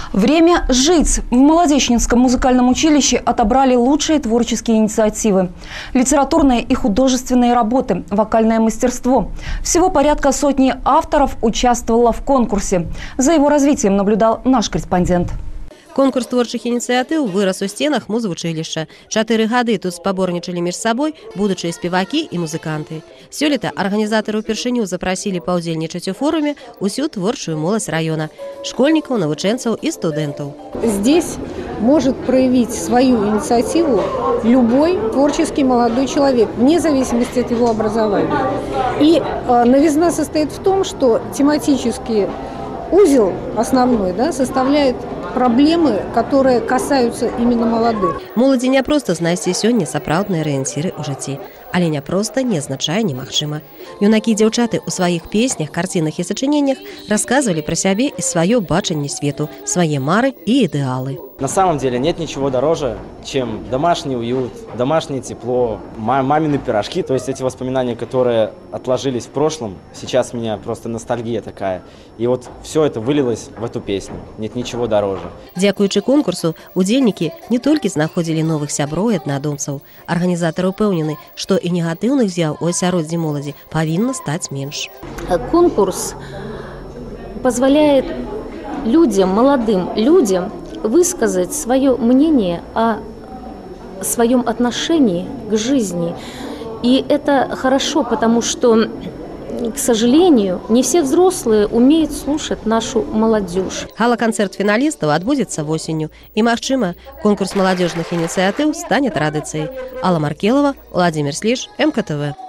Время жить. В Молодечнинском музыкальном училище отобрали лучшие творческие инициативы. Литературные и художественные работы, вокальное мастерство. Всего порядка сотни авторов участвовало в конкурсе. За его развитием наблюдал наш корреспондент. Конкурс творчых инициатив вырос у стенах музвучилища. 4 гады тут спаборнічалі між сабой будучыя спеваки и музыканты. Сёлета арганізатары ўпершыню запросили паўдзельнічаць у форуме усю творчую моладзь района – школьников, навучэнцаў и студентов. Здесь может проявить свою инициативу любой творческий молодой человек, вне зависимости от его образования. И новизна состоит в том, что тематический узел основной составляет проблемы, которые касаются именно молодых. Моладзі не просто знайсці сёння сапраўдныя арыенціры ў жыцці, але не просто не азначае немагчыма. Юнакі і дзяўчаты ў сваіх песнях, карцінах і сачыненнях рассказывали про сябе и свое бачанне свету, свои мары и идеалы. На самом деле нет ничего дороже, чем домашний уют, домашнее тепло, мамины пирожки. То есть эти воспоминания, которые отложились в прошлом, сейчас у меня просто ностальгия такая. И вот все это вылилось в эту песню. Нет ничего дороже. Дзякуючы конкурсу, удзельнікі не толькі знаходзілі новых сяброў і аднадумцаў. Арганізатары ўпэўнены, што і негатыўных з'яў у асяроддзі моладзі павінна стаць менш. Конкурс позволяет людям, молодым людям, высказать свое мнение о своем отношении к жизни. И это хорошо, потому что, к сожалению, не все взрослые умеют слушать нашу молодежь. Гала-канцэрт фіналістаў адбудзецца восенню. І, магчыма, конкурс маладзёжных ініцыятыў стане традыцыяй. Алла Маркелова, Владимир Слиж, МКТВ.